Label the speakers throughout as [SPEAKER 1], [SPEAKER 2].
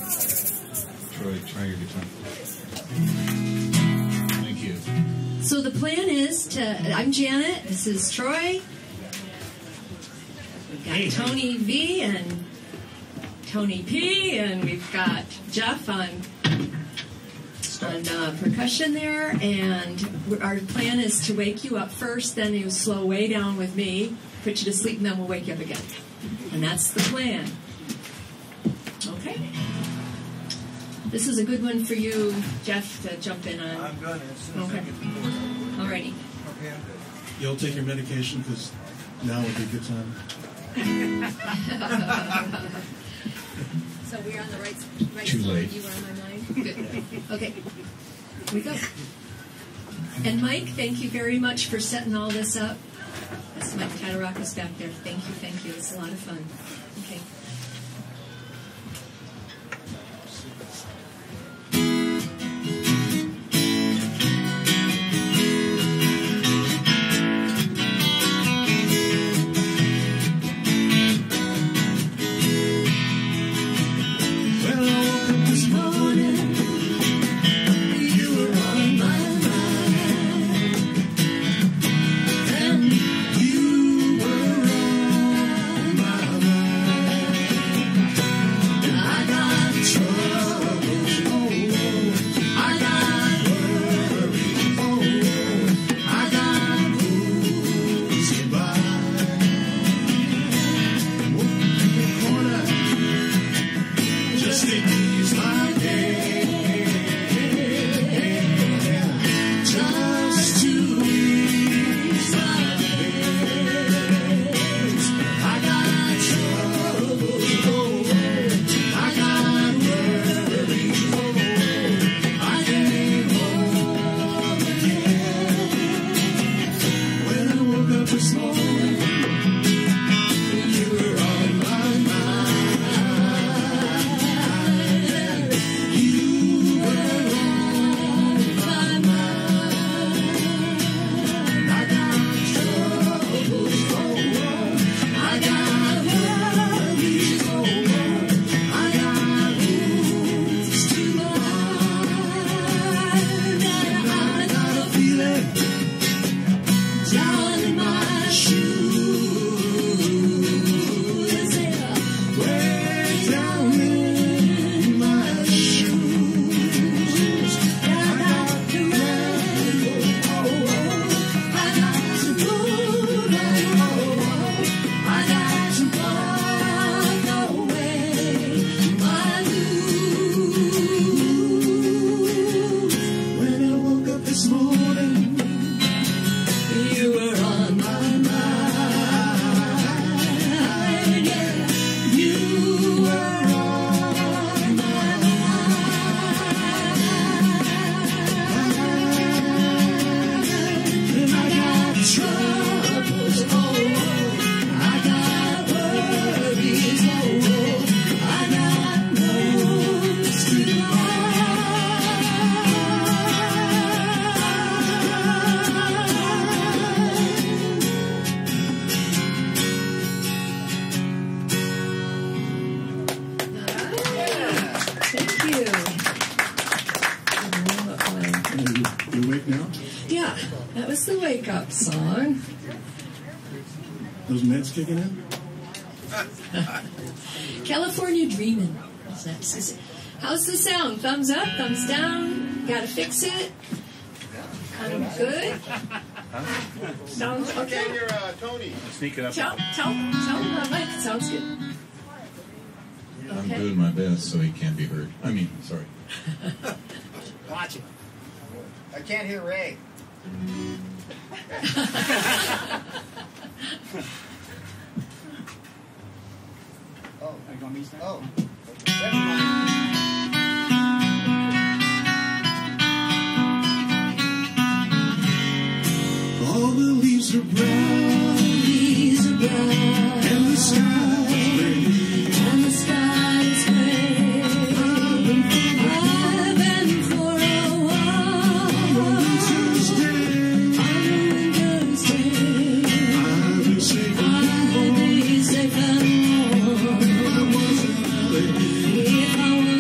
[SPEAKER 1] Troy, try your guitar. Thank you.
[SPEAKER 2] So the plan is I'm Janet, this is Troy. We've got Tony V and Tony P, and we've got Jeff on percussion there, and our plan is to wake you up first, then you slow way down with me, put you to sleep, and then we'll wake you up again. And that's the plan. Okay? This is a good one for you, Jeff, to jump in on.
[SPEAKER 3] I'm going to, as soon as I get the board.
[SPEAKER 2] Alrighty.
[SPEAKER 3] Okay, I'm good.
[SPEAKER 4] You'll take your medication, because now would be a good time.
[SPEAKER 2] So we're on the right
[SPEAKER 1] Too
[SPEAKER 2] side.
[SPEAKER 1] late.
[SPEAKER 2] You were on my mind? Good. Okay. Here we go. And Mike, thank you very much for setting all this up. That's Mike Tatarakis back there. Thank you, thank you. It's a lot of fun. Okay. Song.
[SPEAKER 4] Those meds kicking in?
[SPEAKER 2] California Dreamin'. How's the sound? Thumbs up, thumbs down? Gotta fix it? Kind of good? Sounds okay?
[SPEAKER 3] Okay, you're Tony.
[SPEAKER 1] Sneak it up.
[SPEAKER 2] Tell Mike it sounds good.
[SPEAKER 1] I'm
[SPEAKER 2] Okay.
[SPEAKER 1] doing my best so he can't be heard. I mean, sorry.
[SPEAKER 3] Watch it. I can't hear Ray. Oh, never mind.
[SPEAKER 4] All the leaves are brown, and the sky is gray.
[SPEAKER 2] I've been for a while. If I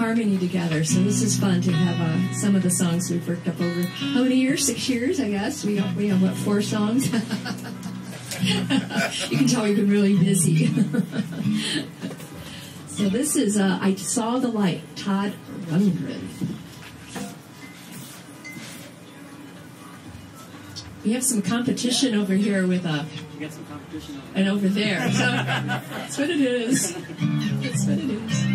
[SPEAKER 2] harmony together. So this is fun to have some of the songs we've worked up over how many years? 6 years, I guess. We have what, 4 songs? You can tell we've been really busy. So this is I Saw the Light, Todd Rundgren. We have some competition over here with
[SPEAKER 3] We got some competition over
[SPEAKER 2] and over there. So that's what it is. That's what it is.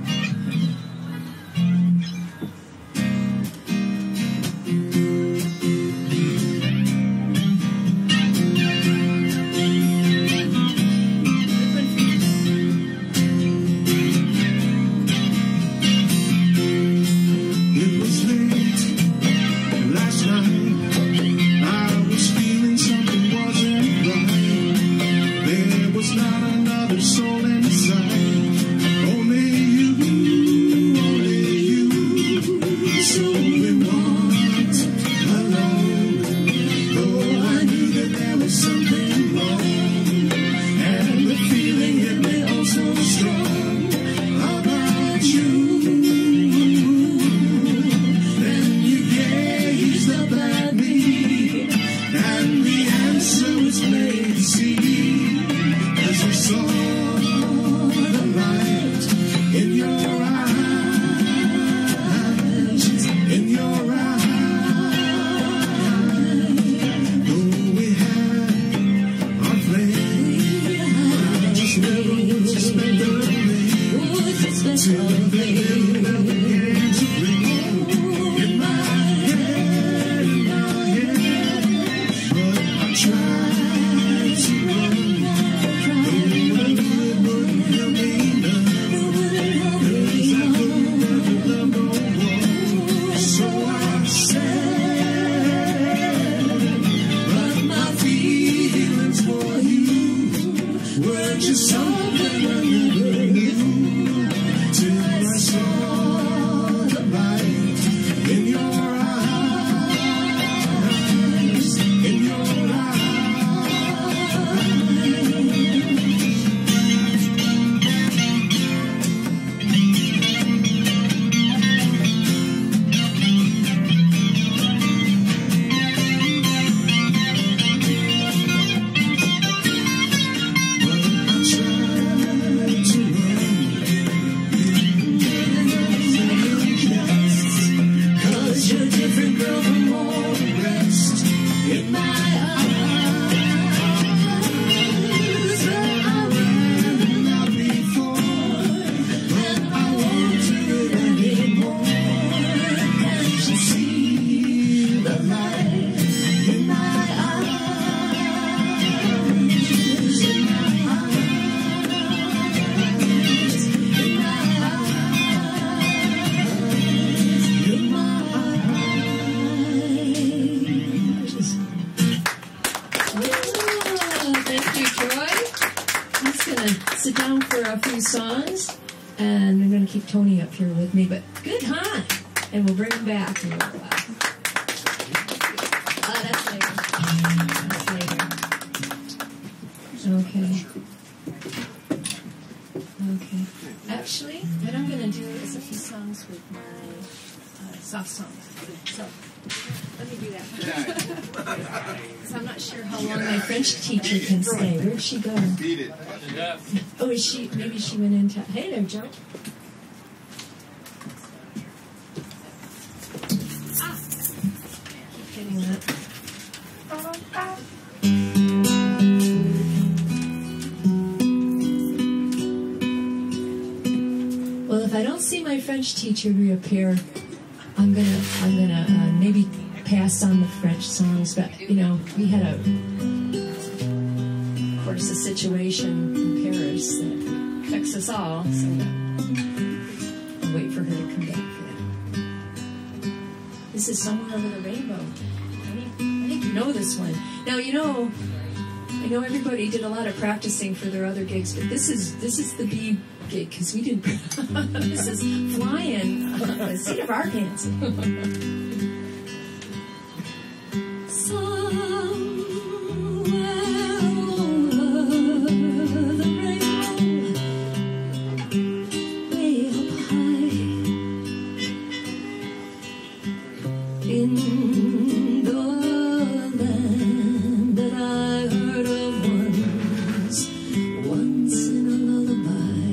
[SPEAKER 2] Songs, and I'm going to keep Tony up here with me, but good time, and we'll bring him back in a little while. That's later. That's later. Okay. Actually, what I'm going to do is a few songs with my soft songs. So, let me do that. So I'm not sure how long my French teacher can stay. Where'd she go?
[SPEAKER 5] Beat it.
[SPEAKER 2] Oh, is she? Maybe she went into. Hey there, Joe. Keep getting that. Well, if I don't see my French teacher reappear, I'm gonna maybe pass on the French songs. But you know, we had a situation in Paris that affects us all, so I'll wait for her to come back for that. This is Somewhere Over the Rainbow. I think you know this one. Now, you know, I know everybody did a lot of practicing for their other gigs, but this is the B gig, because we didn't. This is flying the seat of our pants. in the land that I heard of once in a lullaby.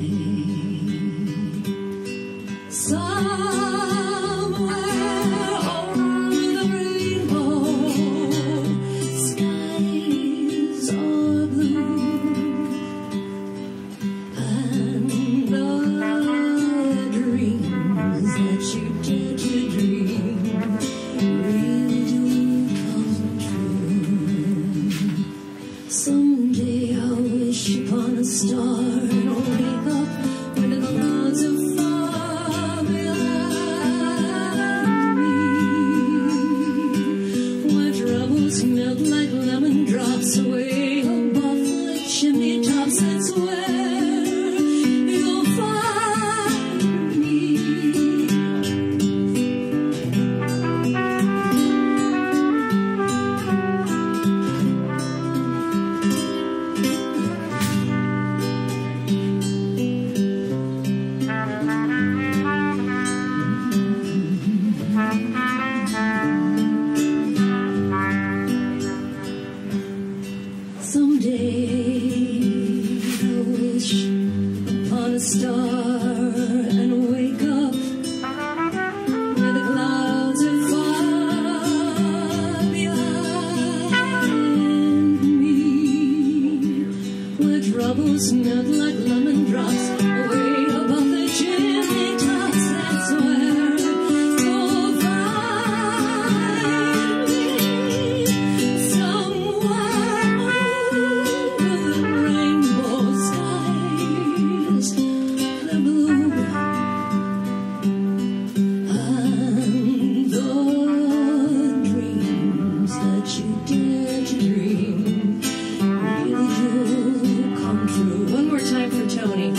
[SPEAKER 2] Somewhere over the rainbow, skies are blue, and the dreams that you dare to dream really do come true. Someday I'll wish upon a star and I'll wake up when the clouds are far behind me, where troubles melt like lemon drops away above the chimney tops. That's where you'll find me. Someday I'll wish upon a star and wake up where the clouds are far behind me, where troubles melt like lemon drops away above the chimney tops. That's where you'll find me. Somewhere over the rainbow skies, the blue, and the dreams that you dare to dream really do come true. One more time for Tony.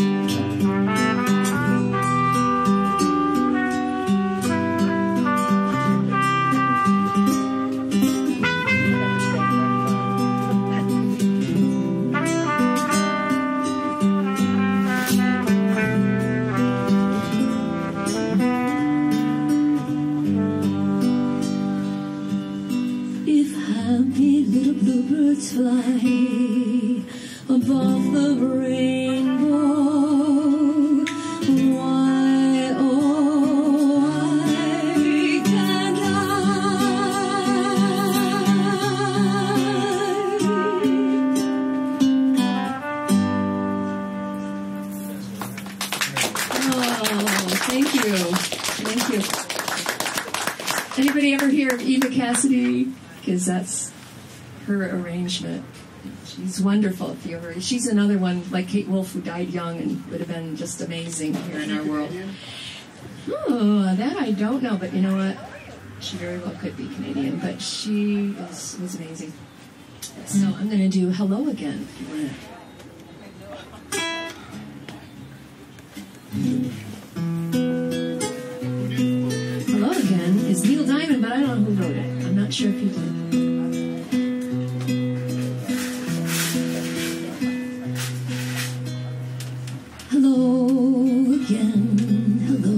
[SPEAKER 2] If happy little bluebirds fly above the rainbow, why, oh, why can't I? Oh, thank you. Thank you. Anybody ever hear of Eva Cassidy? Because that's her arrangement. She's wonderful. If you ever, she's another one like Kate Wolf who died young and would have been just amazing here in our world. Oh, that I don't know, but you know what? She very well could be Canadian, but she was amazing. So I'm going to do Hello Again. If you want to. Hello Again is Neil Diamond, but I don't know who wrote it. I'm not sure if he did. Hello again, hello.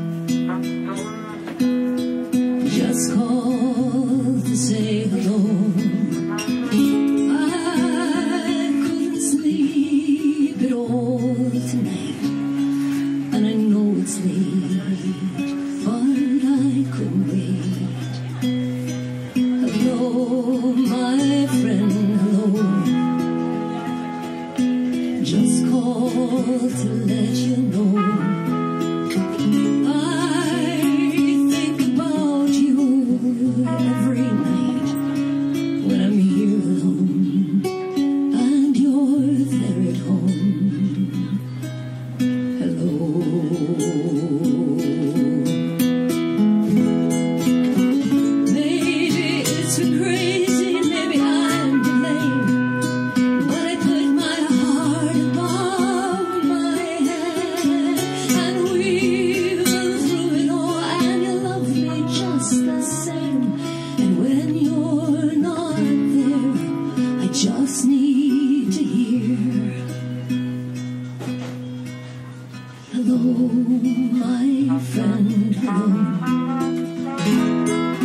[SPEAKER 2] Just called to say hello. I couldn't sleep at all tonight, and I know it's late, but I couldn't wait. Hello, my friend, hello. Just called to let you know I think about you every night when I'm here alone and you're there at home. Hello. Maybe it's been crazy, maybe I'm to blame, but I put my heart above my head, and we've been through it all, and you love me just the same. And when you're not there, I just need to hear hello, my friend, hello.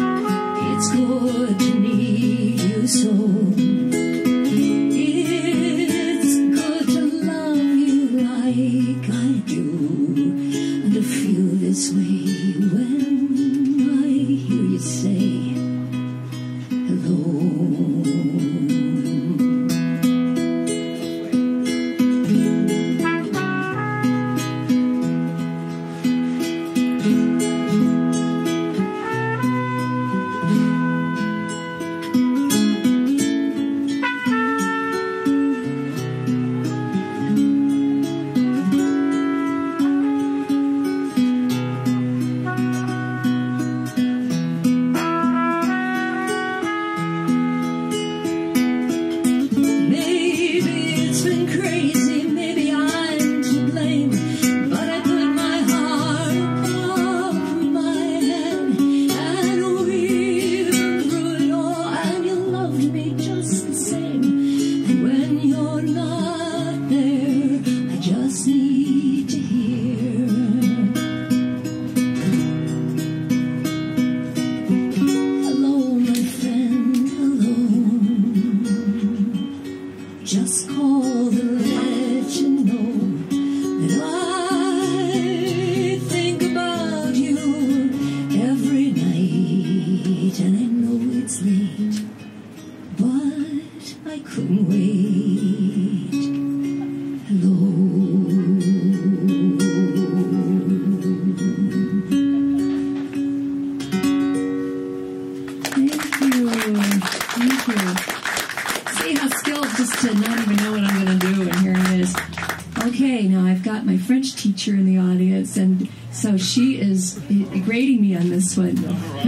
[SPEAKER 2] used to not even know what I'm going to do, and here it is. Okay, now I've got my French teacher in the audience, and so she is grading me on this one.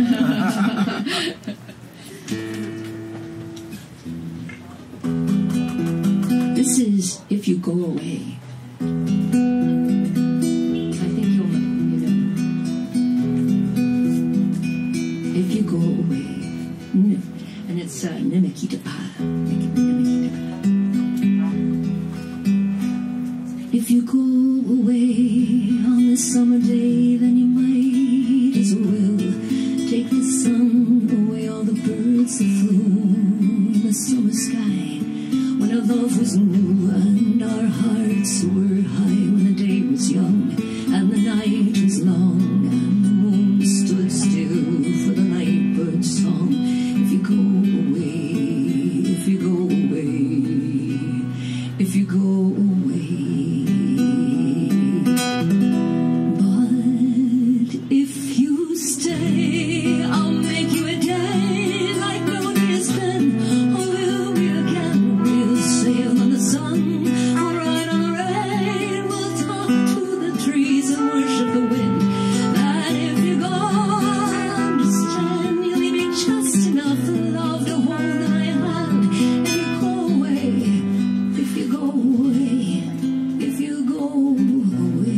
[SPEAKER 2] This is If You Go Away. I think you'll know. If you go away. And it's Ne me quitte pas. If you go away on this summer day, then you might as well take the sun away, all the birds that flew in the summer sky. When our love was new and our hearts were high, when the day was young and the night was long and the moon stood still for the night bird's song. If you go away, if you go away, if you go away. But if you stay, I'll make you a day like no day has been. Oh, we'll be again. We'll sail on the sun, we'll ride on the rain, we'll talk to the trees and worship the wind. That if you go, understand, you'll leave me just enough love to hold my hand. If you go away, if you go away, if you go away.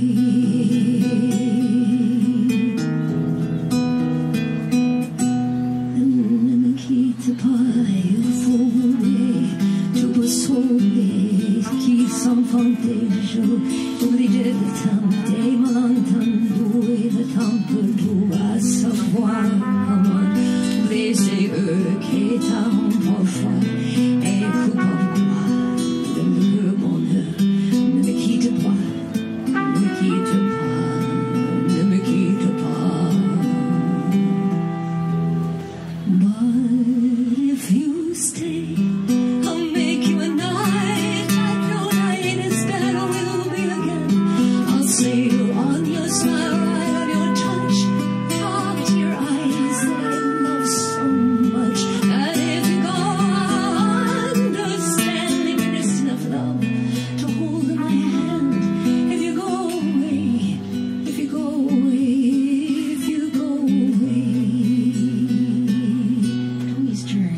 [SPEAKER 2] Ne me quitte pas, il faut tu peux sauver qui s'enfante jour. Obligé de tenter, malentendu et de temps perdu à savoir comment blesser eux qui t'aiment parfois et coupe-moi de leur bonheur. Ne me quitte pas, ne me quitte pas, ne me quitte pas. But if you stay, I'll make you a night like no night is better. We'll be again. I'll sail on your smile, ride on your touch, talk to your eyes that I love so much. And if you go, understand, leave me just enough love to hold in my hand. If you go away, if you go away, if you go away. Tony's turn.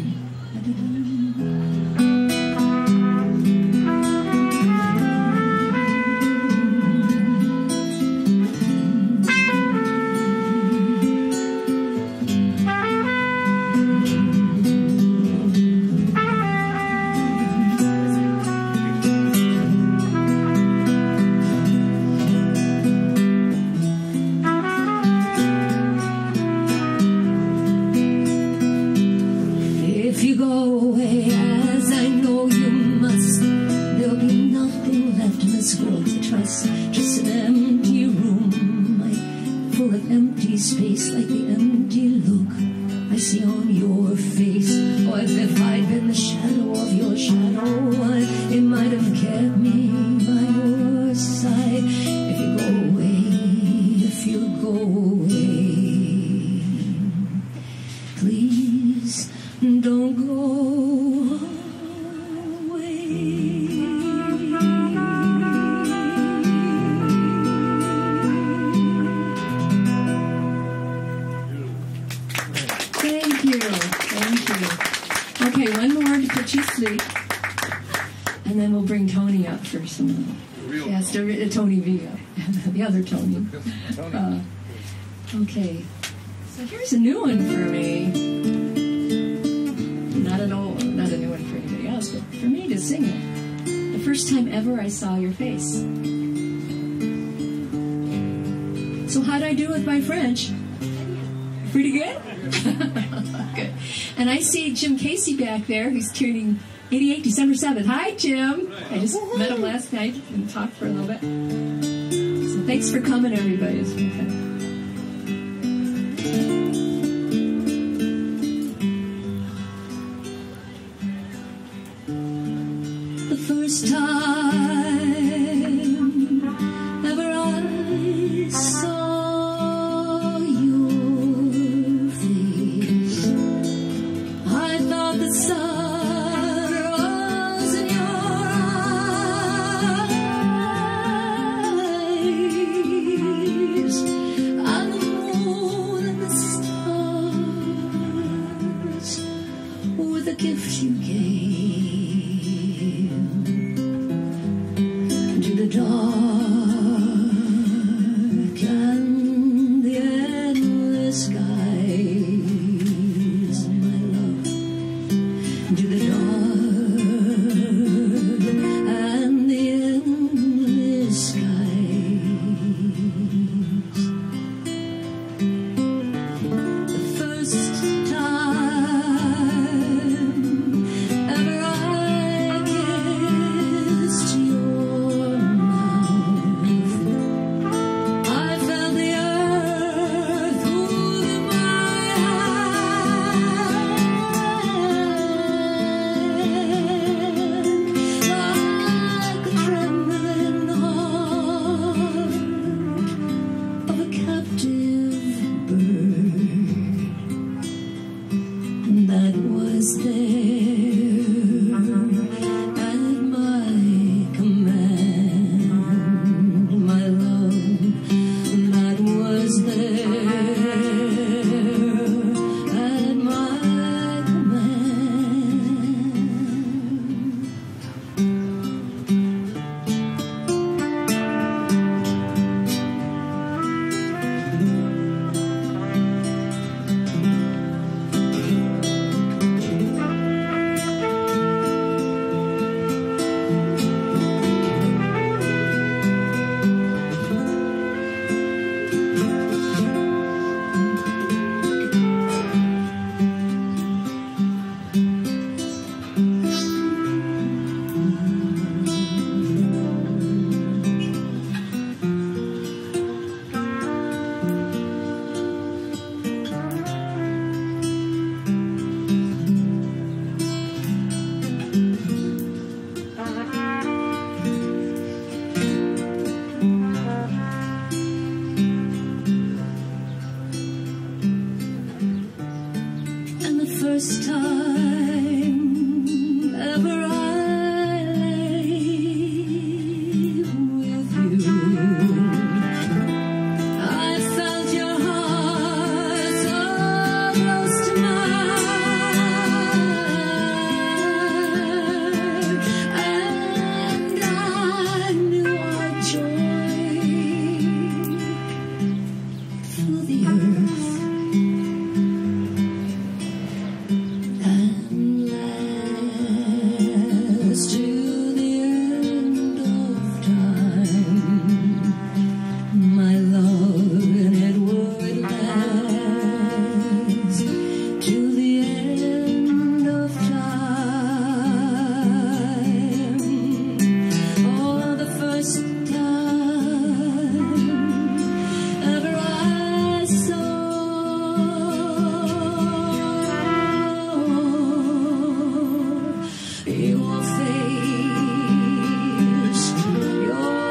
[SPEAKER 2] If you go away, as I know you must, there'll be nothing left in this world to trust. Just an empty room, full of empty space, like the empty look I see on your face. Oh, if I'd been the shadow of your shadow, it might have kept me by your side. If you go away, if you go away, please don't go away. Thank you. Thank you. Okay, one more to put you to sleep. And then we'll bring Tony up for some. Yes, Tony V. The other Tony. Okay. So here's a new one for me. Not a new one for anybody else, but for me to sing it. The first time ever I saw your face. So how'd I do with my French? Pretty good? Good. And I see Jim Casey back there, who's turning 88, December 7th. Hi, Jim. I just met him last night and talked for a little bit. So thanks for coming, everybody. It's been fun. The first time ever I saw your face, I thought the sun rose in your the gift you gave to the dark and the endless skies, my love, to the dark and the endless skies. The first time ever I kissed your mouth, I felt the earth move in my hand, like the trembling heart of a captive bird that was there at my command, my love, that was there at my command. And the first time ever I lay with you, I felt your heart so close to mine, and I knew I'd join through the earth and last to the end of time, my love, and it would last to the end of time. Oh, the first time ever I saw your face, your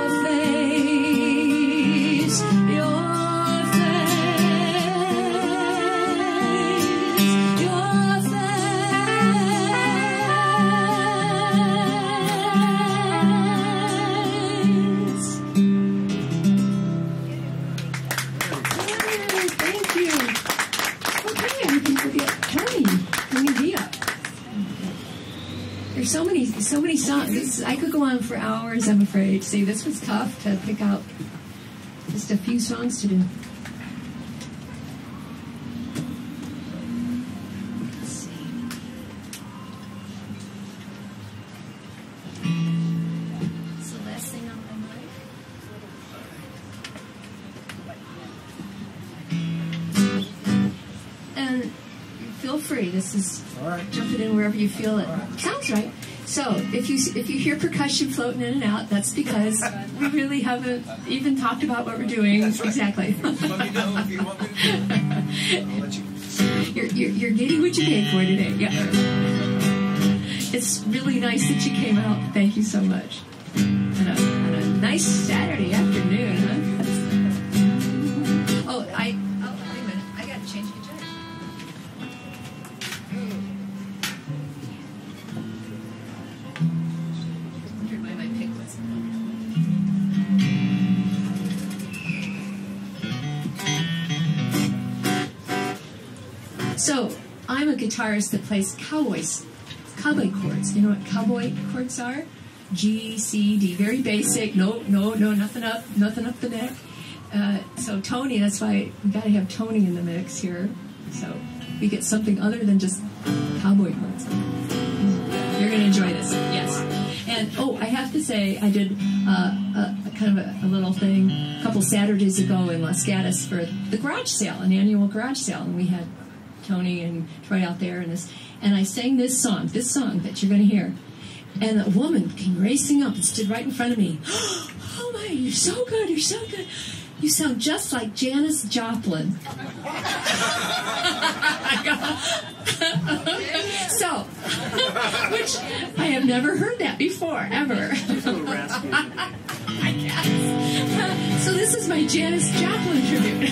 [SPEAKER 2] face, your face, your face. Thank you. Okay, I think we'll get turning Dia. There's so many songs. I could go on for hours, I'm afraid. See, this was tough to pick out just a few songs to do. Let's see. Celeste, sing on my mic. And feel free. This is
[SPEAKER 3] All right.
[SPEAKER 2] jump it in wherever you feel it sounds right. So if you hear percussion floating in and out, that's because we really haven't even talked about what we're doing.
[SPEAKER 3] That's right.
[SPEAKER 2] Exactly.
[SPEAKER 3] Let me know if you want me to do it. I'll let you.
[SPEAKER 2] You're getting what you paid for today. Yeah. It's really nice that you came out. Thank you so much. On a nice Saturday afternoon, huh? Oh, wait a minute. I got to change guitar. Wondered why my pick wasn't on. So, I'm a guitarist that plays cowboy cowboy chords. You know what cowboy chords are? G, C, D. Very basic. No, nothing up the neck. So Tony, that's why we got to have Tony in the mix here. So we get something other than just cowboy chords. You're going to enjoy this, yes. And I have to say, I did a kind of a little thing a couple Saturdays ago in Los Gatos for the garage sale, an annual garage sale, and we had Tony and Troy out there, and I sang this song that you're going to hear. And a woman came racing up and stood right in front of me. Oh my, you're so good, you're so good. You sound just like Janis Joplin. So, which I have never heard that before, ever. I guess. So this is my Janis Joplin tribute.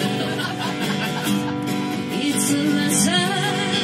[SPEAKER 2] It's a lesson.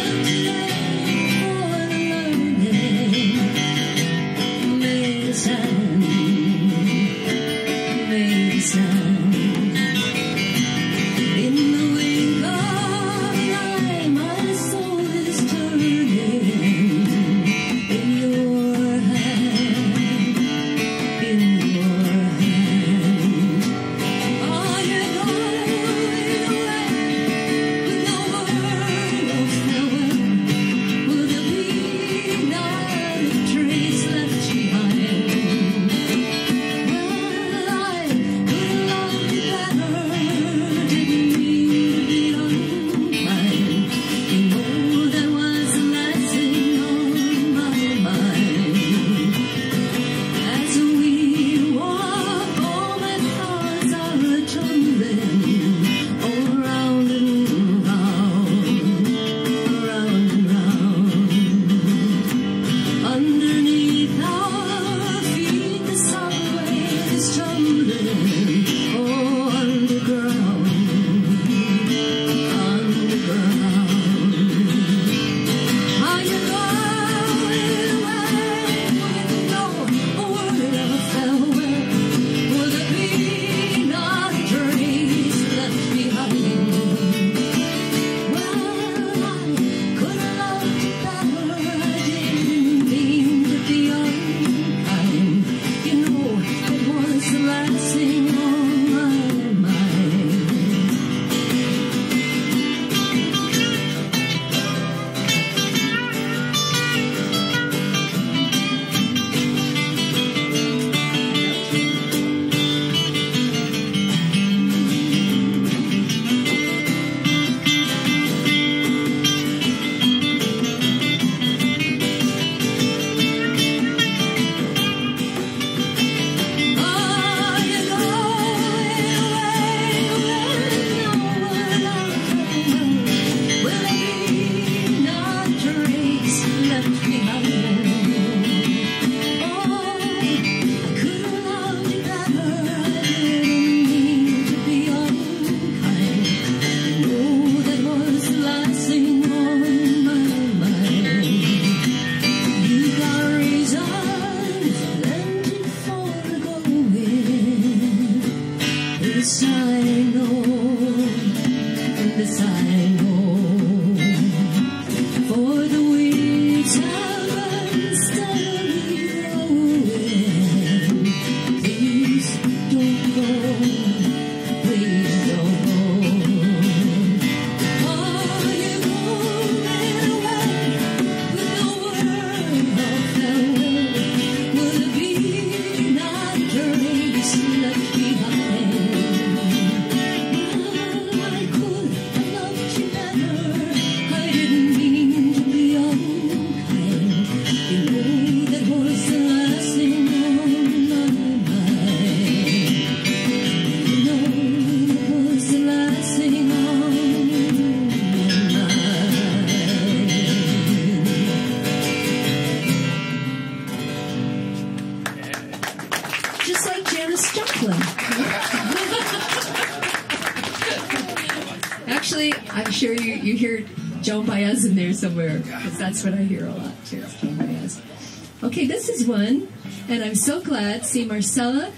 [SPEAKER 2] Actually, I'm sure you hear Joan Baez in there somewhere, because that's what I hear a lot, too, Joan Baez. Okay, this is one, and I'm so glad. See, Marcella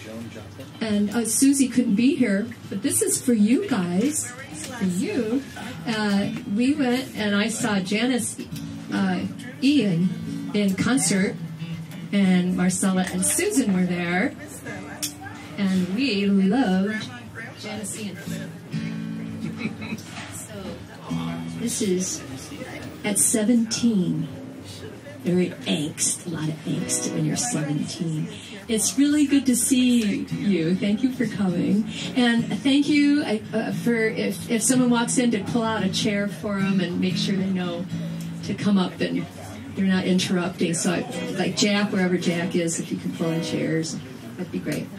[SPEAKER 2] and Susie couldn't be here, but this is for you guys, for you. We went, and I saw Janice Ian in concert, and Marcella and Susan were there, and we loved Janician. So this is at 17. Very angst, a lot of angst when you're 17. It's really good to see you. Thank you for coming, and thank you for if someone walks in to pull out a chair for them and make sure they know to come up and you're not interrupting. So, like Jack, wherever Jack is, if you can pull in chairs, that'd be great.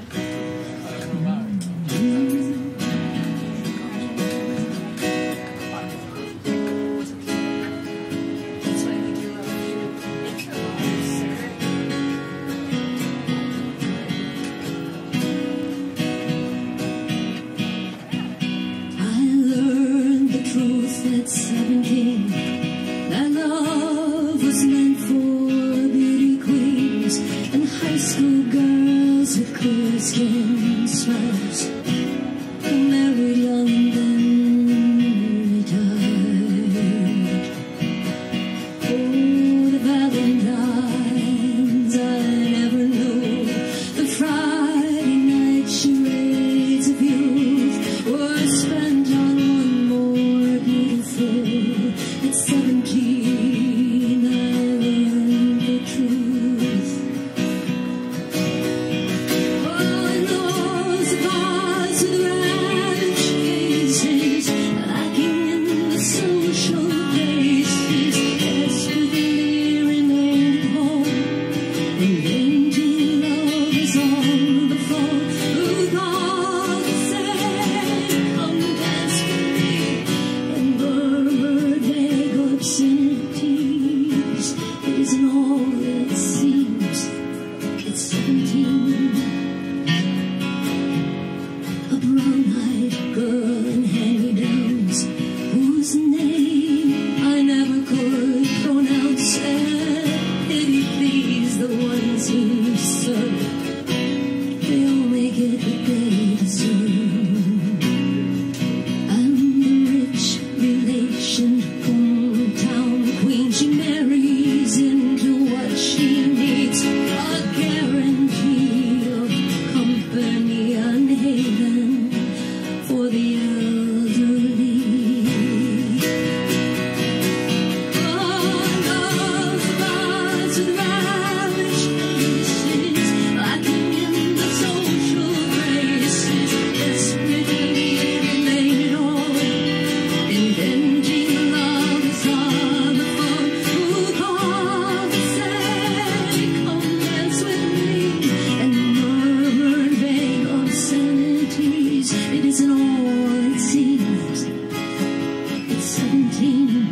[SPEAKER 5] At 17, that love was meant for beauty queens and high school girls with clear skin smiles, who married young and then retired. Oh, the Valentines I never knew, the Friday night charades of youth were spent on at 17, I learned the truth. Oh, and those bars with ravaged faces, lacking in the social graces, desperately remained home, inventing lovers on the floor, who called to say, come dance with me, and obscenities. It isn't all it seems. It's 17. A brown-eyed girl in hand-me-downs, whose name I never could pronounce. And pity please the ones who serve. They all make it what they deserve. And the rich relation she marries into what she needs, a guarantee of company and haven for the elderly. Oh, those bars with ravaged faces, lacking in the social graces, desperately remain on, inventing lovers on the phone. It isn't all it seems. It's 17.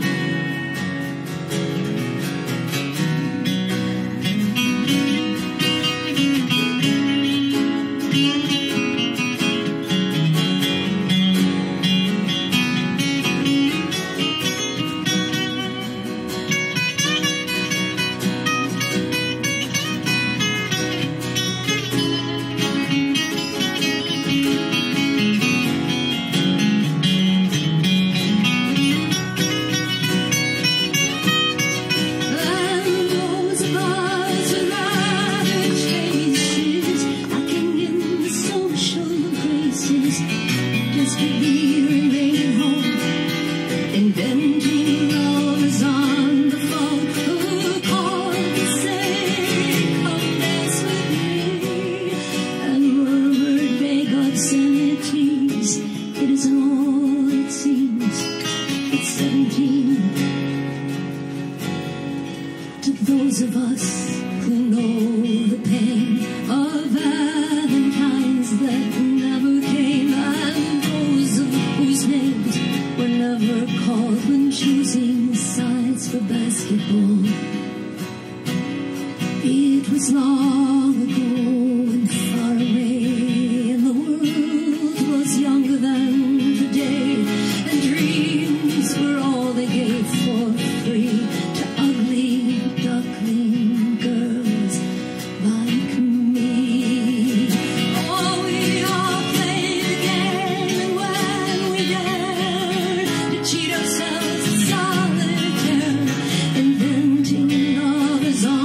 [SPEAKER 5] Those of us who know the pain of Valentines that never came, and those of whose names were never called when choosing sides for basketball. It was long ago and far away, and the world was younger than today, and dreams were all they gave for free to ugly duckling girls like me. Oh, we all played the game, and when we dared to cheat ourselves in solitaire, inventing lovers on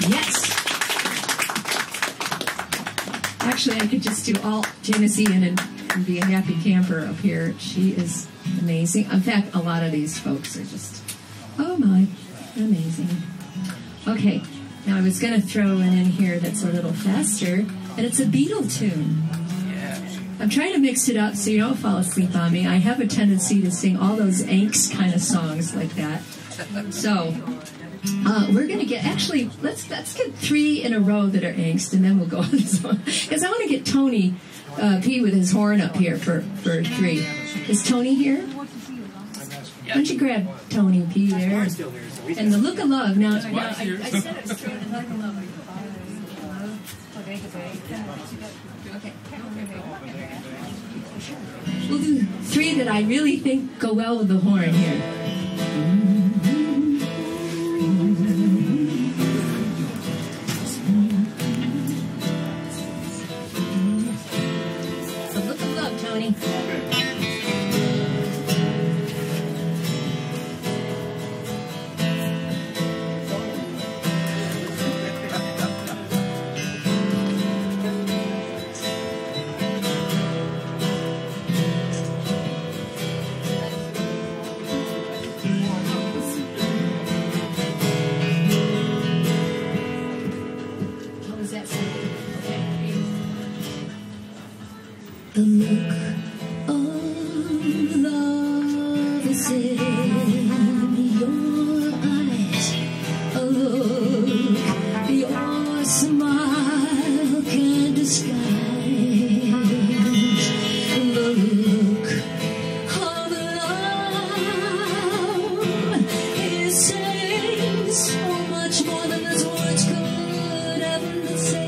[SPEAKER 2] Yes. Actually, I could just do all Janice Ian and be a happy camper up here. She is amazing. In fact, a lot of these folks are just, oh my, amazing. Okay, now I was going to throw one in here that's a little faster, and it's a Beatle tune. I'm trying to mix it up so you don't fall asleep on me. I have a tendency to sing all those angst kind of songs like that. So we're going to get, actually, let's get 3 in a row that are angst, and then we'll go on this one. Because I want to get Tony P with his horn up here for 3. Is Tony here? Why don't you grab Tony P there? And the look of love. Now I said it was true. The look of love. Okay. We'll do 3 that I really think go well with the horn here. The look of love, Tony. The look of love is in your eyes. A look your smile can't disguise. The look of love is saying so much more than those words could ever say.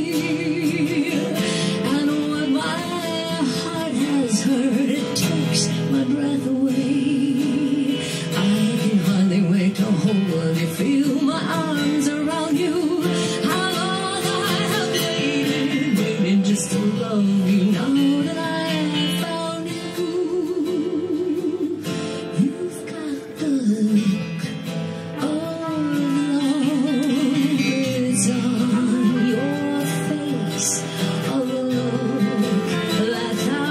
[SPEAKER 2] It takes my breath away. I can hardly wait to hold you, feel my arms around you. How long I have waited just to love you. Now that I have found you, you've got the look of love is on your face. A look that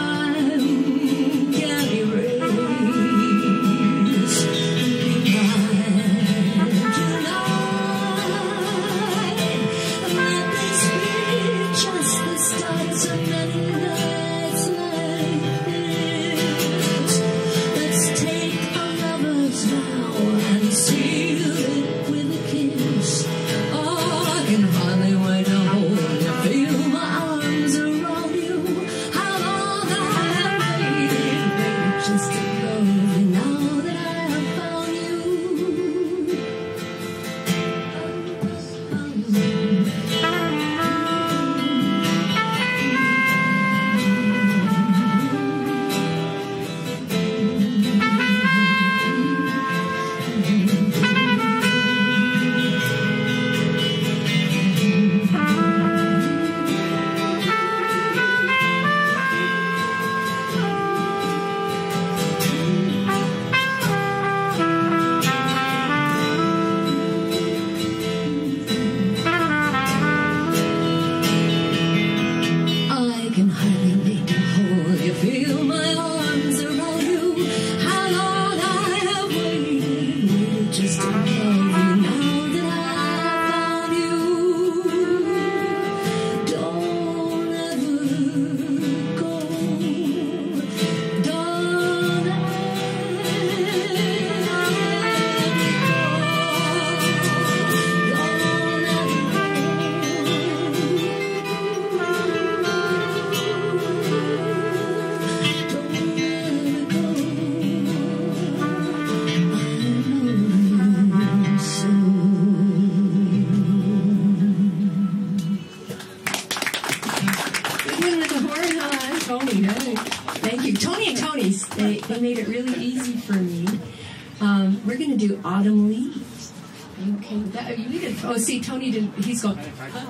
[SPEAKER 2] they made it really easy for me. We're going to do Autumn Leaves. Are you okay with that? You didn't, oh, see, Tony didn't, he's going,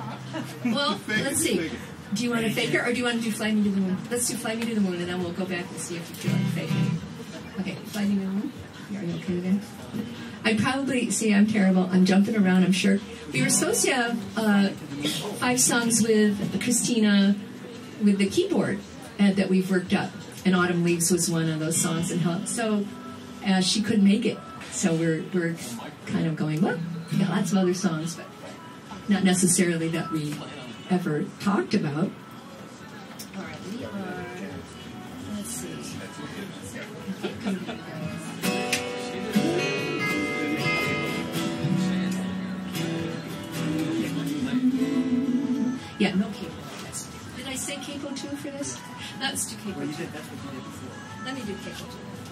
[SPEAKER 2] well, let's see. Do you want to fake her, or do you want to do Fly Me to the Moon? Let's do Fly Me to the Moon, and then we'll go back and see if you feel like faking. Okay, Fly Me to the Moon. Are you okay with that? I probably, see, I'm terrible. I'm jumping around, I'm sure. We were supposed to have 5 songs with Christina with the keyboard that we've worked up. And Autumn Leaves was one of those songs. And so she couldn't make it. So we're kind of going, well, we got lots of other songs, but not necessarily that we ever talked about. All right, we are, let's see. Yeah, no capo. Did I say capo 2 for this? Let's do capo 2.
[SPEAKER 3] That's what you did before.
[SPEAKER 2] Let me do capo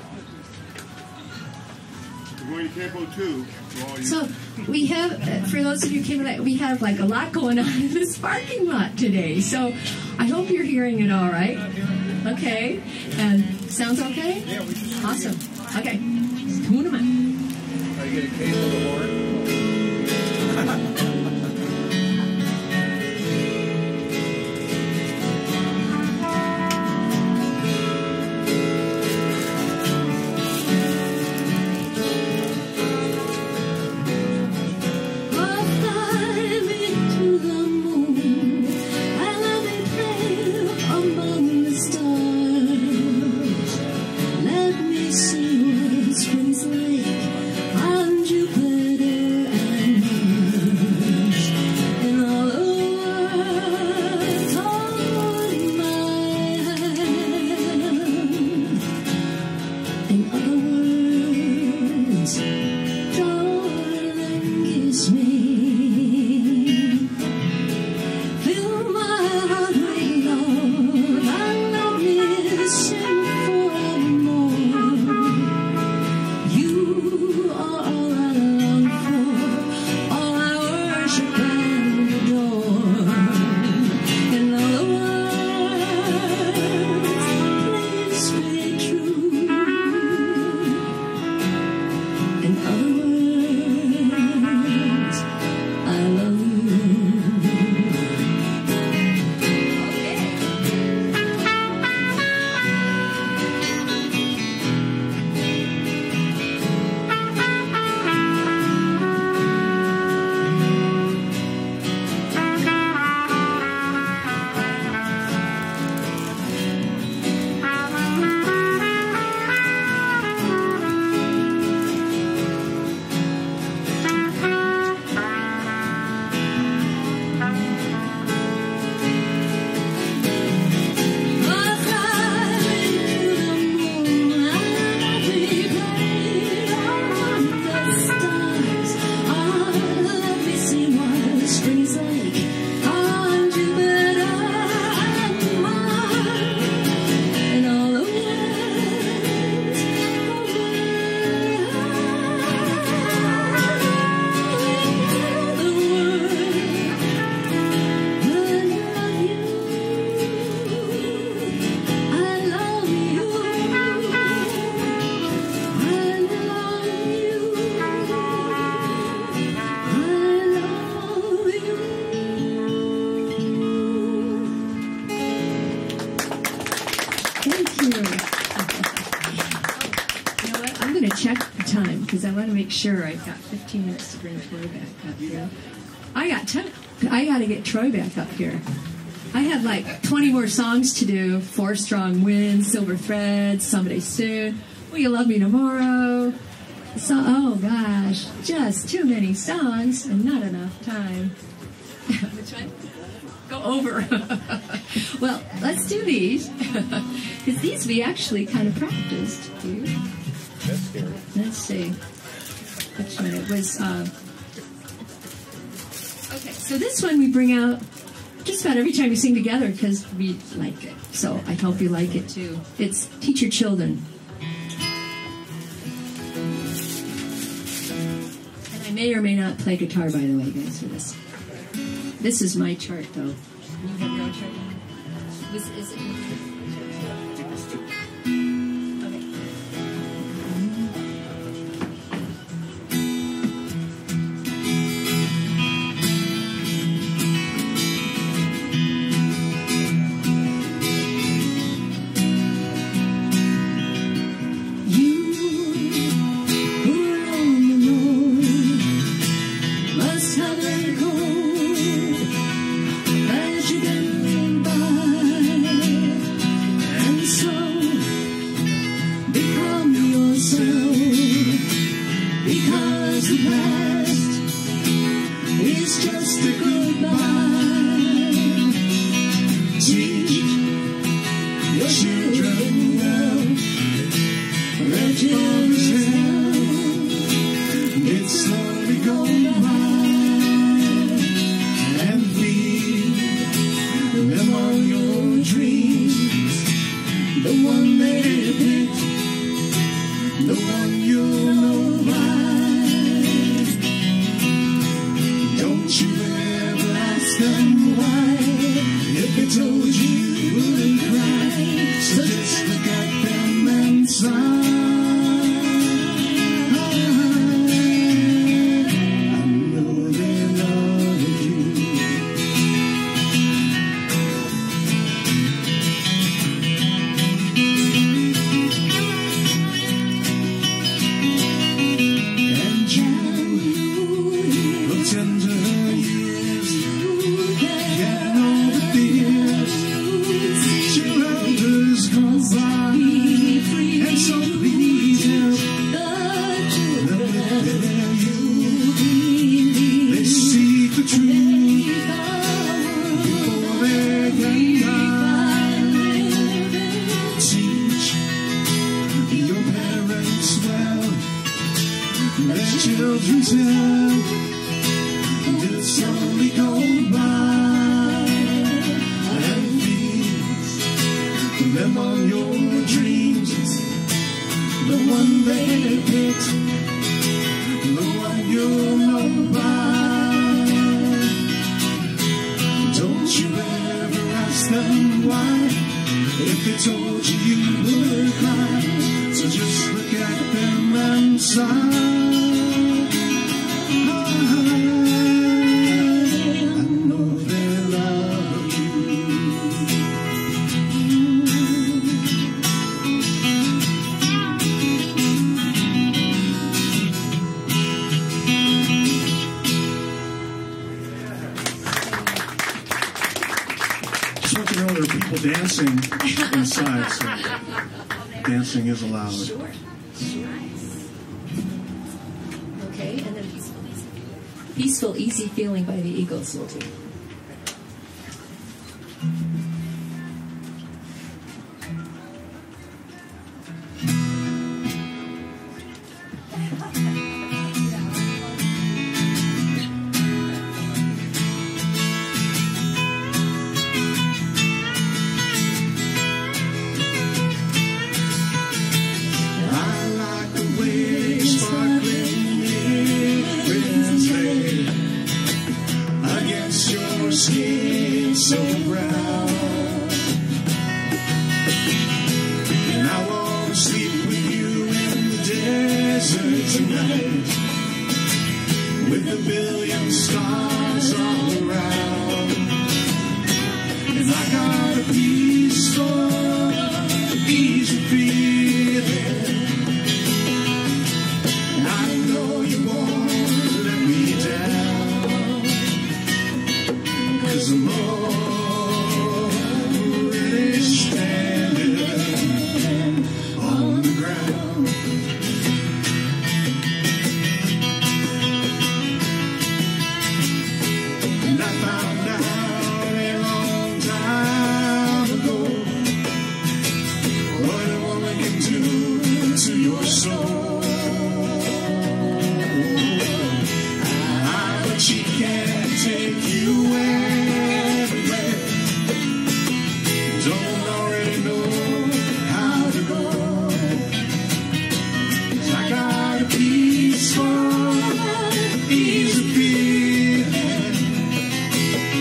[SPEAKER 2] 2.
[SPEAKER 4] We're going to Capo 2.
[SPEAKER 2] So we have, for those of you who came tonight, we have like a lot going on in this parking lot today. So I hope you're hearing it all right. Okay. And sounds okay?
[SPEAKER 3] Yeah, we just.
[SPEAKER 2] Awesome. Okay. Tune them in.
[SPEAKER 3] Are you getting cable the Lord?
[SPEAKER 2] Because I want to make sure I've got 15 minutes to bring Troy back up here. I got to get Troy back up here. I have like 20 more songs to do. 4 Strong Winds, Silver Threads, Someday Soon, Will You Love Me Tomorrow? So, oh gosh, just too many songs and not enough time. Which one? Go over. Well, let's do these. Because these we actually kind of practiced.
[SPEAKER 3] That's scary.
[SPEAKER 2] Let's see. Which one it was? Okay, so this one we bring out just about every time we sing together because we like it. So I hope you like it too. It's Teach Your Children. And I may or may not play guitar, by the way, guys, for this. This is my chart, though. You have your own chart? Is it?
[SPEAKER 5] You who are on the road
[SPEAKER 4] teach your children well. Let father's help. It's slowly going by, and feed them on your dreams. The one they picked, the one you'll know by. Don't you ever ask them why. If they told you, you wouldn't cry. So just look at them and sigh. Children tell, it's only going by, and feed them on your dreams. The one they picked, the one you'll know by. Don't you ever ask them why. If they told you, you would cry. So just look at them and sigh. Dancing inside, so dancing is allowed.
[SPEAKER 2] Sure. Okay, and then Peaceful, Easy Feeling by the Eagles will do.
[SPEAKER 4] Skin so brown, and I want to sleep with you in the desert tonight, with a billion stars all around. And I got a peaceful, easy feeling, and I know you won't let me down. 'Cause I'm already standing on the ground. And I found out a long time ago what a woman can do to your soul. But she can't take you away. Don't already know how to go. 'Cause I got a peaceful, easy feeling,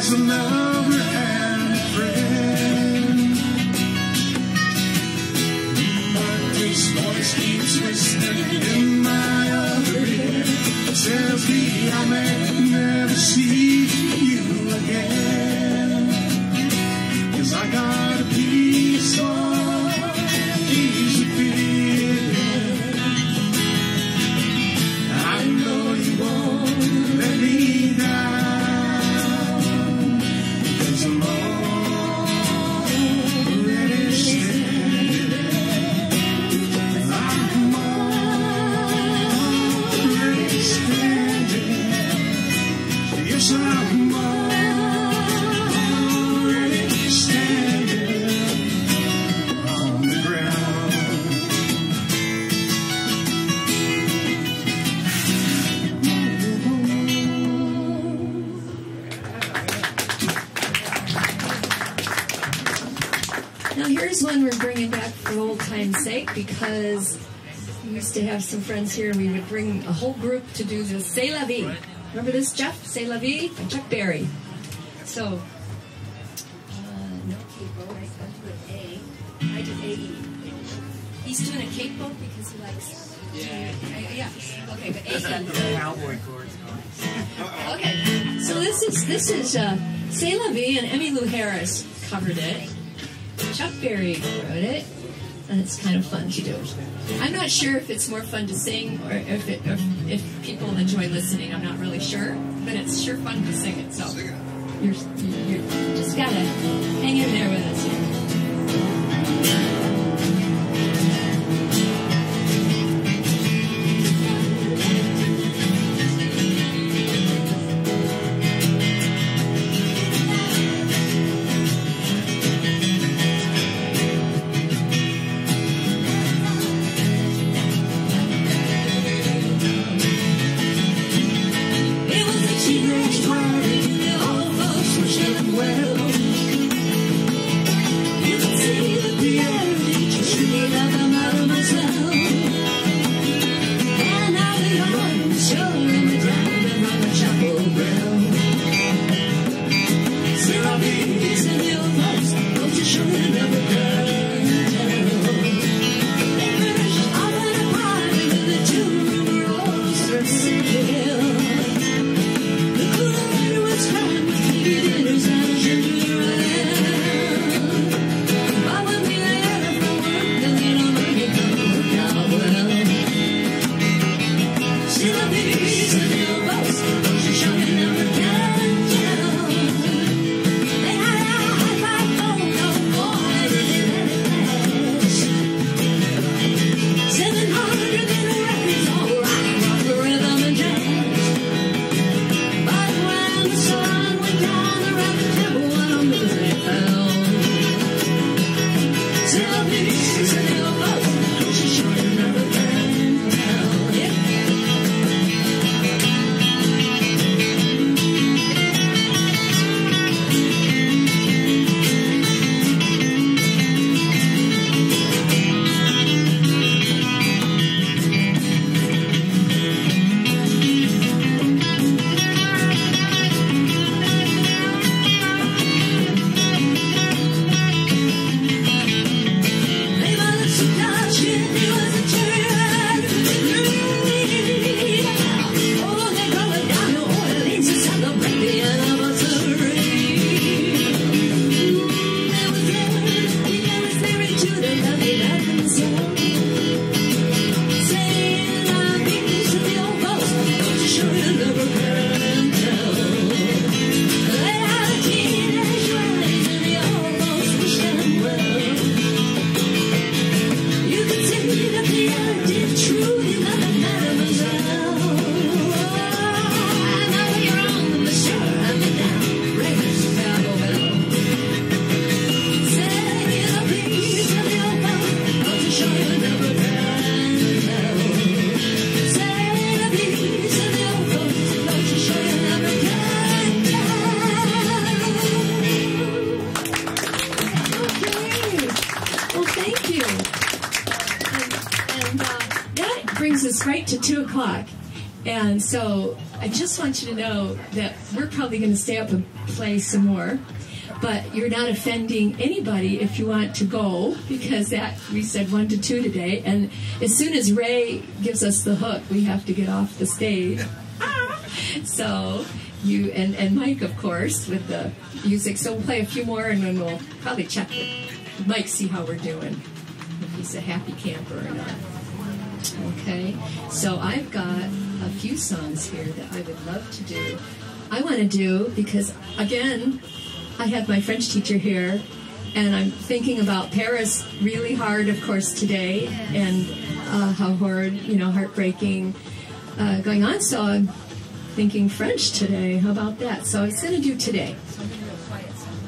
[SPEAKER 4] as a lover and a friend. But this voice keeps whispering in my other ear, tells me I may never see you again. 'Cause I got a piece of feeling. I know you won't let me down, 'cause I'm already standing. I'm already standing. Yes, I'm already standing on the ground.
[SPEAKER 2] Now here's one we're bringing back for old time's sake, because we used to have some friends here and we would bring a whole group to do the C'est La Vie. Remember this, Jeff? C'est La Vie by Chuck Berry. So, no capo, right? I'm doing A. I did A-E. He's doing a capo because he likes... Yeah. Okay, but A-E.
[SPEAKER 3] Cowboy chords.
[SPEAKER 2] Okay, so this is C'est La Vie, and Emmylou Harris covered it. Chuck Berry wrote it, and it's kind of fun to do. I'm not sure if it's more fun to sing or if people enjoy listening. I'm not really sure, but it's sure fun to sing it. So you're just gotta hang in there with us here. And so I just want you to know that we're probably going to stay up and play some more. But you're not offending anybody if you want to go, because that we said 1 to 2 today. And as soon as Ray gives us the hook, we have to get off the stage. So you and Mike, of course, with the music. So we'll play a few more, and then we'll probably check with Mike, see how we're doing, if he's a happy camper or not. Okay. So I've got a few songs here that I would love to do. I want to do, because again, I have my French teacher here, and I'm thinking about Paris really hard, of course, today, and how hard, heartbreaking going on. So I'm thinking French today. How about that? So I was going to do today.
[SPEAKER 5] So I'm going to do a quiet song.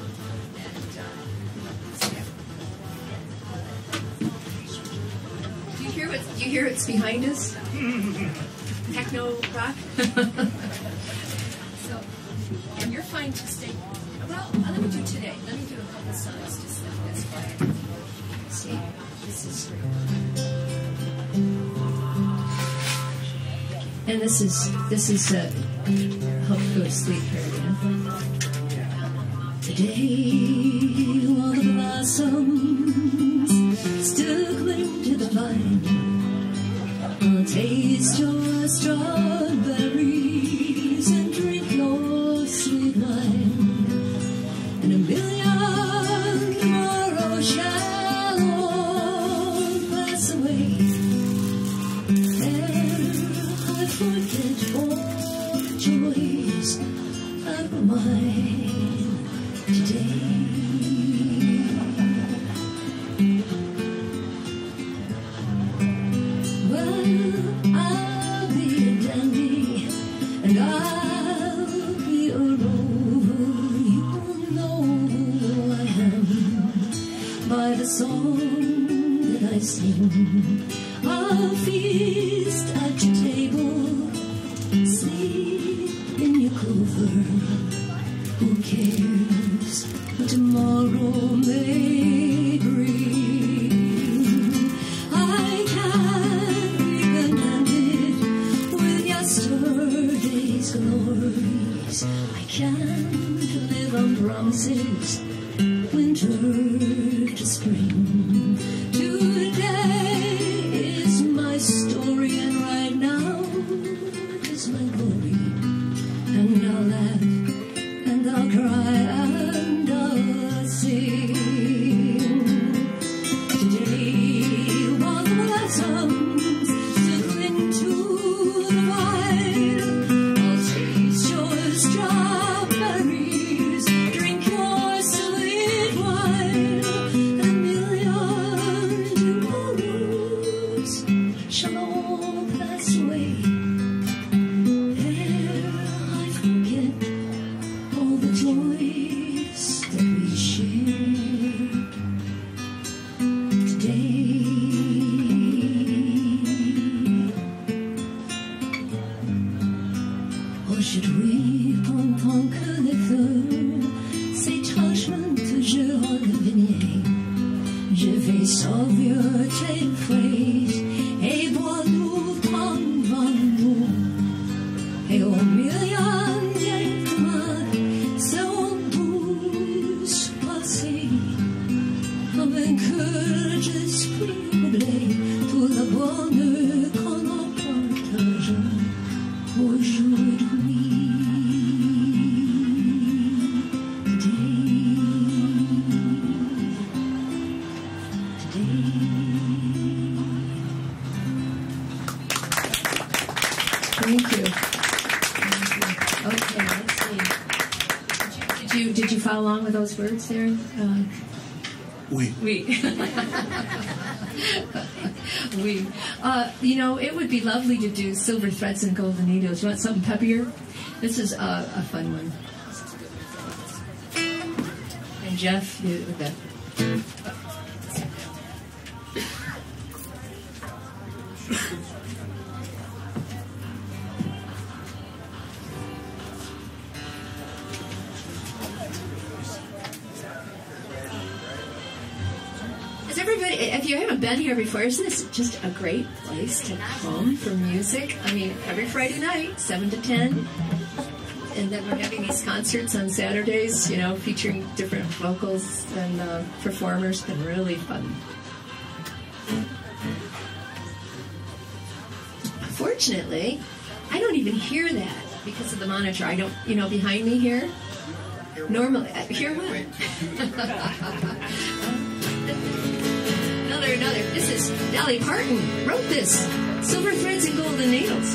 [SPEAKER 2] Do you hear what's behind us? Techno rock. So, and you're fine to stay. Well, let me do today. Let me do a couple songs just like this. Quiet. See, this is. And this is Hope Go to Sleep Paradigm. Today, all the blossoms still cling to the vine. I'll taste your strawberries and drink your sweet wine. And a million tomorrows shall all pass away. I forget all the joys that were mine today. Well, I'll be a dandy, and I'll be a rover. You'll know who I am by the song that I sing. I'll feast at your table, sleep in your clover. Who cares what tomorrow may bring? I can't be contented with yesterday's glories. I can't live on promises, winter to spring. Today is my story, and right now is my glory. And I'll laugh, and I'll cry, and I'll sing. Today, while the blossoms still cling to the vine, I'll taste your strawberries, drink your sweet wine, and a million tomorrows shall all pass away. Ere I forget all the joys that we shared today. Aujourd'hui, pendant que les fleurs s'étranchement toujours revenir, je vais sauver tes fraises et bois-nous, prends-nous. Et au million d'êtres seront tous passés, avec cœur d'esprit oublié, pour la bonne qu'on en partage aujourd'hui. Thank you. Okay, let's see. Did you follow along with those words there?
[SPEAKER 4] Oui.
[SPEAKER 2] We. We. It would be lovely to do Silver Threads and Golden Needles. You want something peppier? This is a fun one. And Jeff, with that. Is everybody, if you haven't been here before, isn't this just a great place to come for music? I mean, every Friday night, 7 to 10. And then we're having these concerts on Saturdays, you know, featuring different vocals and performers. Been really fun. Unfortunately, I don't even hear that because of the monitor. I don't, you know, behind me here. Normally, hear what? Another. This is Dolly Parton wrote this. Silver Threads and Golden Needles.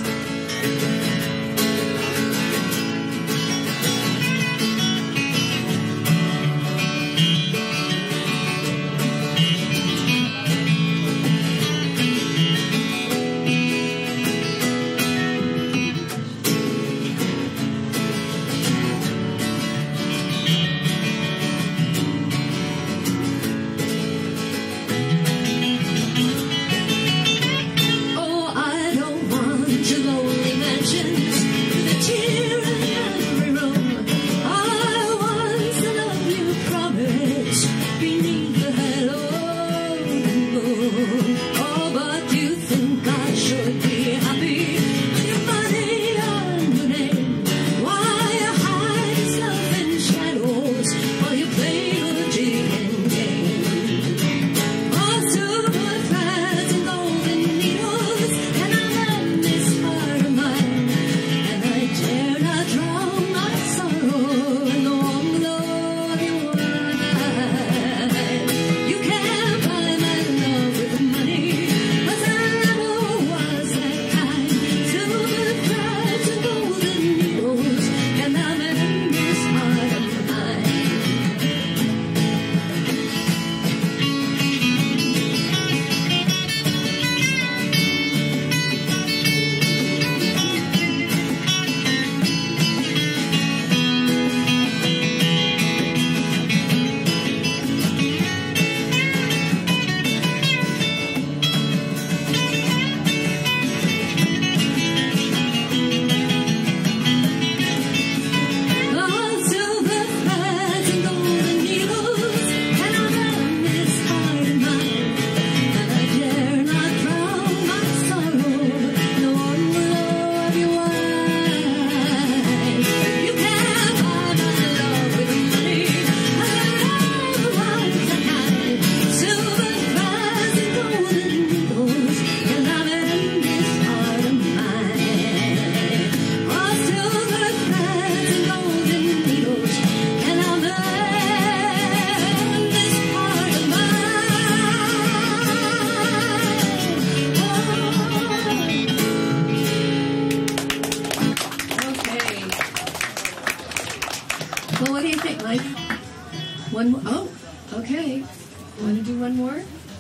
[SPEAKER 2] One more. Oh, okay. Want to do one more?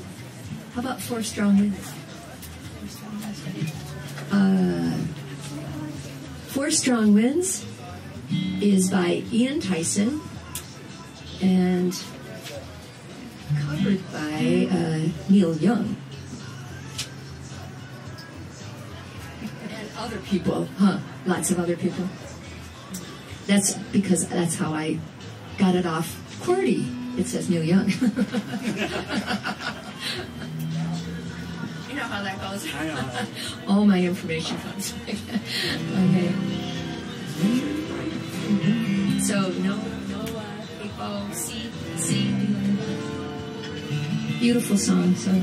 [SPEAKER 2] How about Four Strong Winds? Four Strong Winds is by Ian Tyson and covered by Neil Young. And other people, lots of other people. That's because that's how I got it off QWERTY. It says Neil Young. You know how that goes.
[SPEAKER 3] I know.
[SPEAKER 2] All my information comes. Okay. So no, C. Beautiful song. So.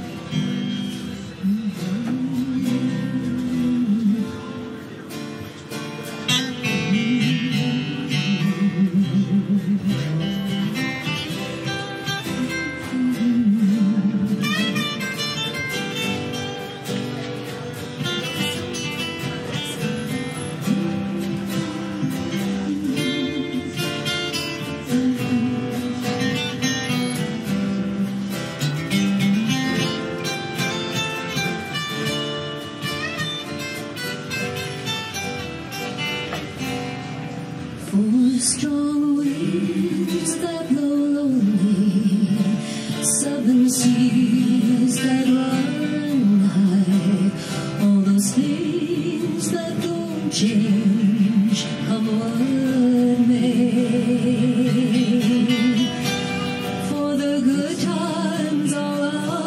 [SPEAKER 5] Four strong winds that blow lonely, seven seas that run high, all those things that don't change, come what may. For the good times are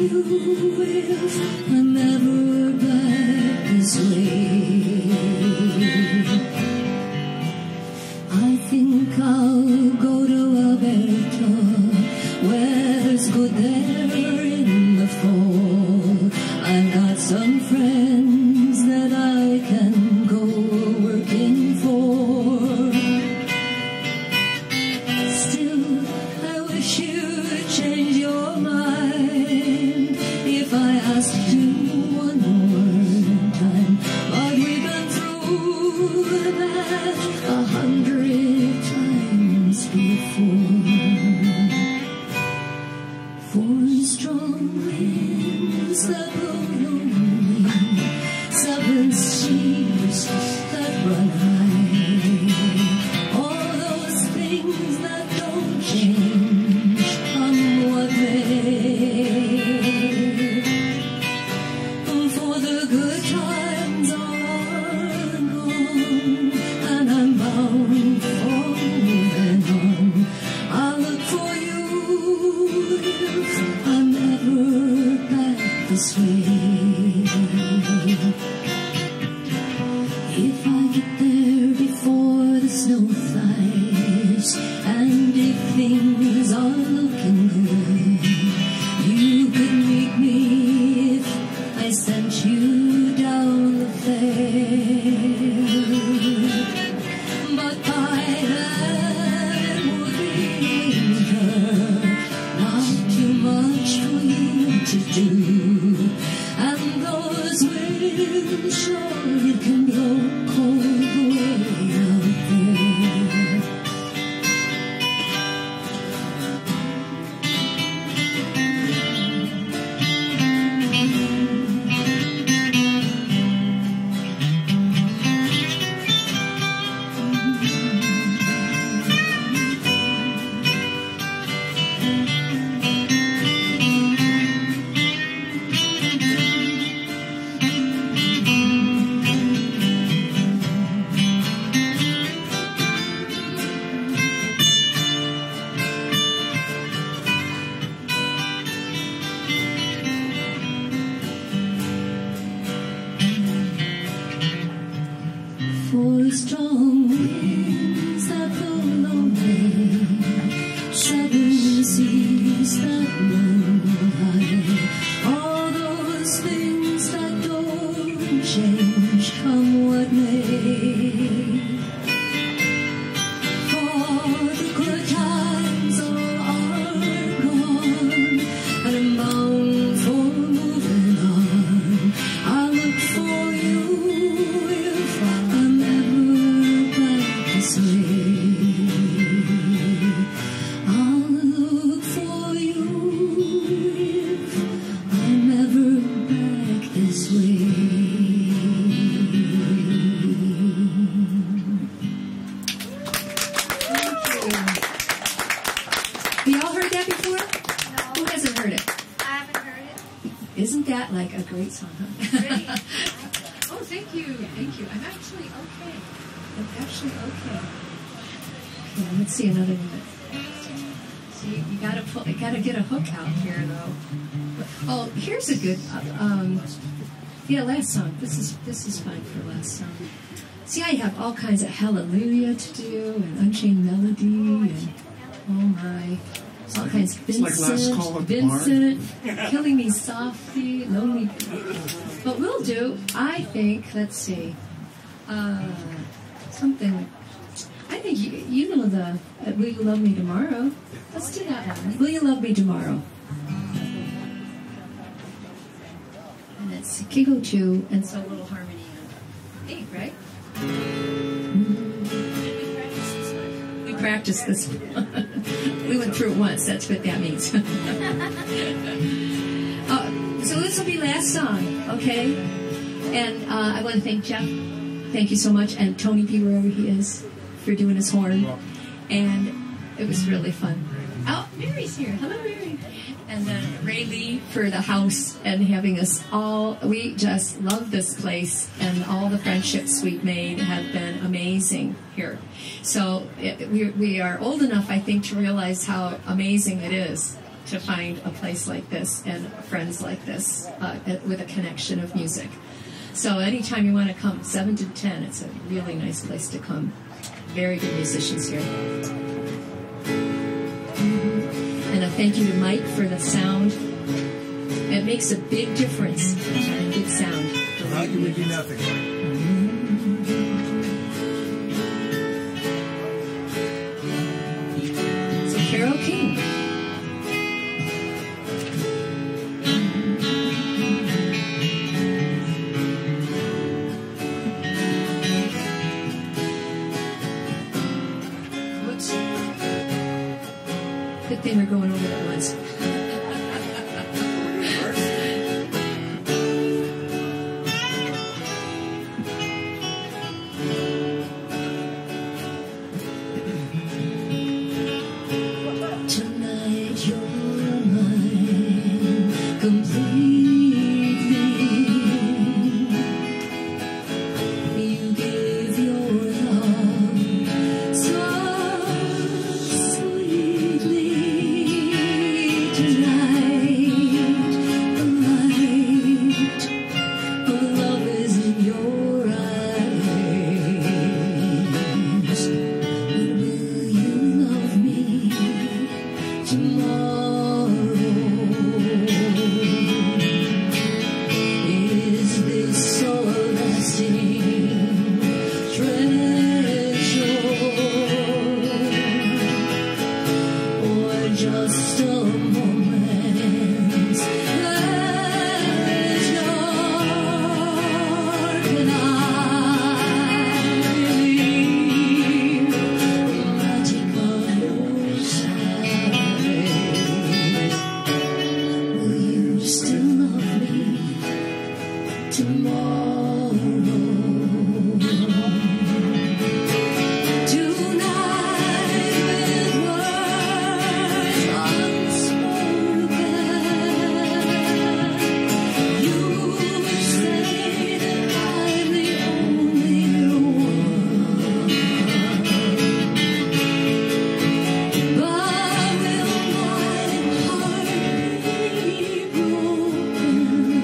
[SPEAKER 5] you if I'm ever back this way. I think I'll go to Alberta, weather's good there in the fall. I've got some friends that I can go working for. Still, I wish you'd change your mind if I asked you one more time. But we've been through that 100 times before. Four strong winds that blow lonely, 7 seas that run high. All those things that don't change, come what may. For the good times are gone, and I'm bound for moving on. I'll look for you if I'm ever back this way. If I get there before the snow flies, and if things are looking good, you could meet me if I sent you down the fair. But by then it would be winter, not too much for you to do, and those winds, sure you can blow cold way out there. Four strong winds that blow lonely, 7 seas that run high. All those things that don't change, come what may. For the good times are gone, and I'm bound for moving on. I'll look for you if I'm ever back this way. I'll look for you if I'm ever back this way.
[SPEAKER 2] Have y'all heard that before? Who hasn't heard it?
[SPEAKER 6] I haven't heard it.
[SPEAKER 2] Isn't that like a great song, huh?
[SPEAKER 6] Really?
[SPEAKER 2] Oh, thank you. Thank you. I'm actually okay. I'm actually okay. Okay, let's see another minute. See, you gotta get a hook out here, though. Oh, here's a good, yeah, last song. This is fine for last song. See, I have all kinds of Hallelujah to do, and Unchained Melody, and oh my, all kinds of
[SPEAKER 4] It's like Last Call at the Bar.
[SPEAKER 2] Vincent, Killing Me Softly, Lonely. But we'll do, I think, let's see, something. I think you know the Will You Love Me Tomorrow? Let's do that one. Will You Love Me Tomorrow? And it's Kigo 2 and so little harmony on 8, right? We practiced this one. We went through it once. That's what that means. So this will be last song, okay? And I want to thank Jeff. Thank you so much. And Tony P, wherever he is, for doing his horn. And it was really fun. Oh, Mary's here. Hello, Mary. And then Ray Lee for the house and having us all. We just love this place, and all the friendships we've made have been amazing here. So we are old enough, I think, to realize how amazing it is to find a place like this and friends like this with a connection of music. So anytime you want to come, 7 to 10, it's a really nice place to come. Very good musicians here. And a thank you to Mike for the sound. It makes a big difference in good sound.
[SPEAKER 4] Without you would do nothing.
[SPEAKER 2] So Carole King. Whoops. Good thing we're going over that once.
[SPEAKER 5] Tonight you're mine completely. You gave your love so sweetly. Tonight the light of love is in your eyes. But will you love me tomorrow? Is this a lasting treasure, or just a moment's pleasure? Can I believe the magic of your sighs? Will you still love me tomorrow? Tonight with words unspoken, you say that I'm the only one. But will my heart be broken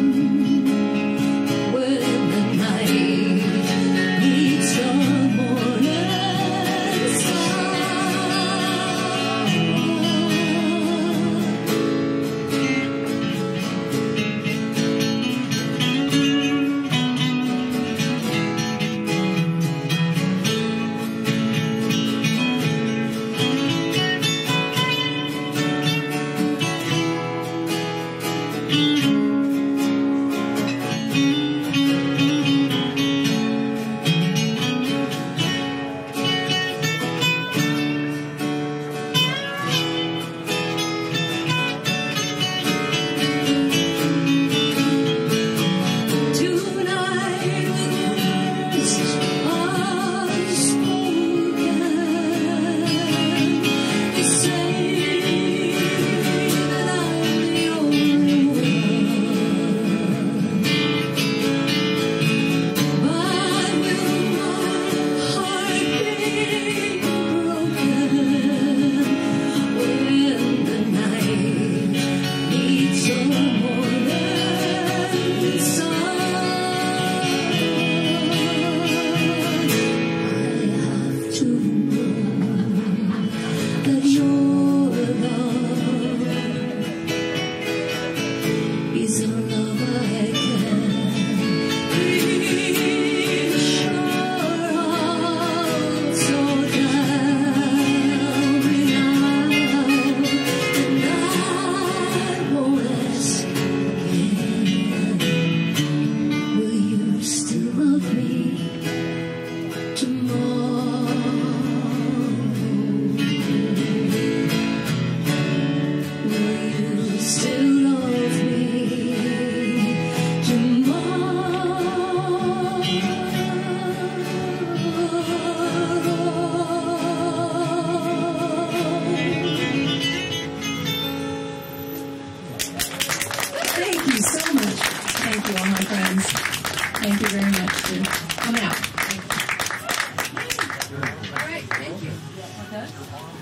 [SPEAKER 5] when the night meets the morning sun? Tonight with words unspoken, you say that I'm the only one. But will my heart be broken when the night meets the morning sun? I have to know that your love is a love I can be sure of. So tell me now, and I won't ask again. Will you still love me tomorrow? Will you still love me
[SPEAKER 2] Thank you so much. Thank you, all my friends. Thank you very much for coming out. All right, thank you. Okay.